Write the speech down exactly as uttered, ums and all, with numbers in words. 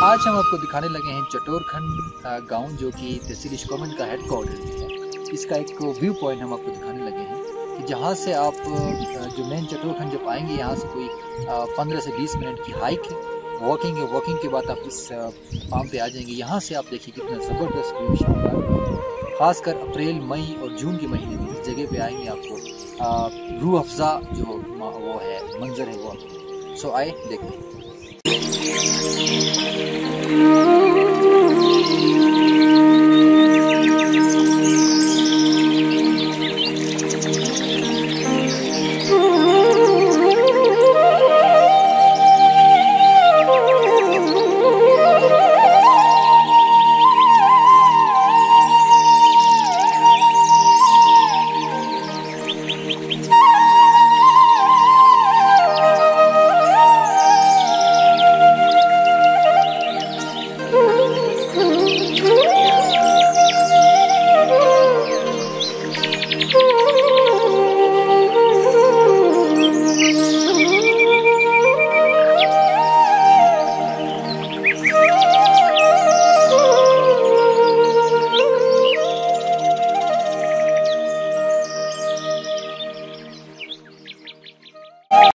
आज हम आपको दिखाने लगे हैं चटोरखंड गांव, जो कि तहसील इशकोमन का हेड क्वार्टर है। इसका एक व्यू पॉइंट हम आपको दिखाने लगे हैं कि जहां से आप जो मेन चटोरखंड जब आएंगे, यहां से कोई पंद्रह से बीस मिनट की हाइक है, वॉकिंग है। वॉकिंग के बाद आप इस फार्म पे आ जाएंगे। यहाँ से आप देखिए कितना ज़बरदस्त व्यू शानदार, खासकर अप्रैल मई और जून के महीने में इस जगह पे आएंगे आपको रूह अफ़ज़ा जो वो है मंजर है वो। सो आए देखते हैं।